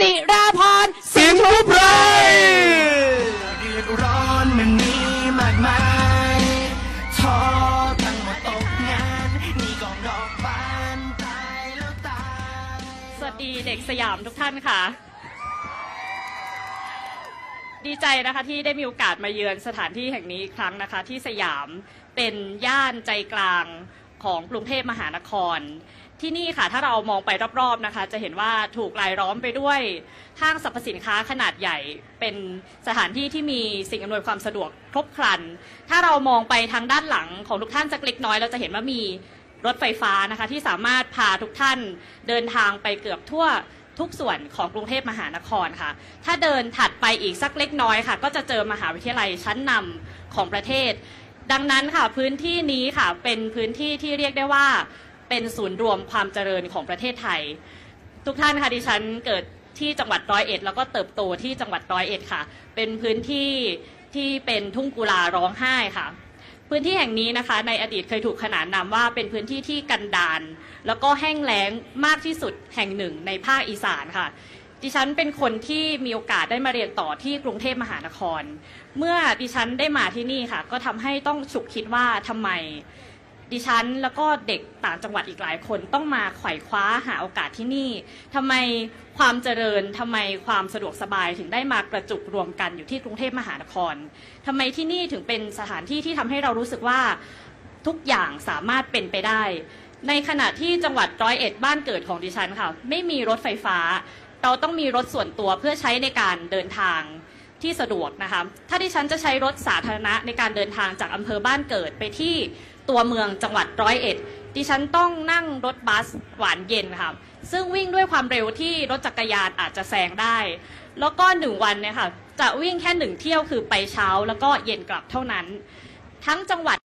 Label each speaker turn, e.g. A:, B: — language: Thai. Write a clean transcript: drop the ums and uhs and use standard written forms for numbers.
A: ติราพร
B: สินทุไพร
C: เดือดร้อนมันมีมากมายท้อตั้งมาตกงานนี่กองดอกบานตายแล้วตาย
A: สวัสดีเด็กสยามทุกท่านค่ะดีใจนะคะที่ได้มีโอกาสมาเยือนสถานที่แห่งนี้อีกครั้งนะคะที่สยามเป็นย่านใจกลางของกรุงเทพมหานครที่นี่ค่ะถ้าเรามองไปรอบๆนะคะจะเห็นว่าถูกรายล้อมไปด้วยห้างสรรพสินค้าขนาดใหญ่เป็นสถานที่ที่มีสิ่งอำนวยความสะดวกครบครันถ้าเรามองไปทางด้านหลังของทุกท่านสักเล็กน้อยเราจะเห็นว่ามีรถไฟฟ้านะคะที่สามารถพาทุกท่านเดินทางไปเกือบทั่วทุกส่วนของกรุงเทพมหานครค่ะถ้าเดินถัดไปอีกสักเล็กน้อยค่ะก็จะเจอมหาวิทยาลัยชั้นนำของประเทศดังนั้นค่ะพื้นที่นี้ค่ะเป็นพื้นที่ที่เรียกได้ว่าเป็นศูนย์รวมความเจริญของประเทศไทยทุกท่านค่ะดิฉันเกิดที่จังหวัดร้อยเอ็ดแล้วก็เติบโตที่จังหวัดร้อยเอ็ดค่ะเป็นพื้นที่ที่เป็นทุ่งกุลาร้องไห้ค่ะพื้นที่แห่งนี้นะคะในอดีตเคยถูกขนานนามว่าเป็นพื้นที่ที่กันดารแล้วก็แห้งแล้งมากที่สุดแห่งหนึ่งในภาคอีสานค่ะดิฉันเป็นคนที่มีโอกาสได้มาเรียนต่อที่กรุงเทพมหานครเมื่อดิฉันได้มาที่นี่ค่ะก็ทำให้ต้องฉุกคิดว่าทำไมดิฉันแล้วก็เด็กต่างจังหวัดอีกหลายคนต้องมาไขว่คว้าหาโอกาสที่นี่ทำไมความเจริญทำไมความสะดวกสบายถึงได้มากระจุกรวมกันอยู่ที่กรุงเทพมหานครทำไมที่นี่ถึงเป็นสถานที่ที่ทำให้เรารู้สึกว่าทุกอย่างสามารถเป็นไปได้ในขณะที่จังหวัดร้อยเอ็ดบ้านเกิดของดิฉันค่ะไม่มีรถไฟฟ้าเราต้องมีรถส่วนตัวเพื่อใช้ในการเดินทางที่สะดวกนะคะถ้าดิฉันจะใช้รถสาธารณะในการเดินทางจากอำเภอบ้านเกิดไปที่ตัวเมืองจังหวัดร้อยเอ็ดดิฉันต้องนั่งรถบัสหวานเย็นค่ะซึ่งวิ่งด้วยความเร็วที่รถจักรยานอาจจะแซงได้แล้วก็1 วันเนี่ยค่ะจะวิ่งแค่1 เที่ยวคือไปเช้าแล้วก็เย็นกลับเท่านั้นทั้งจังหวัด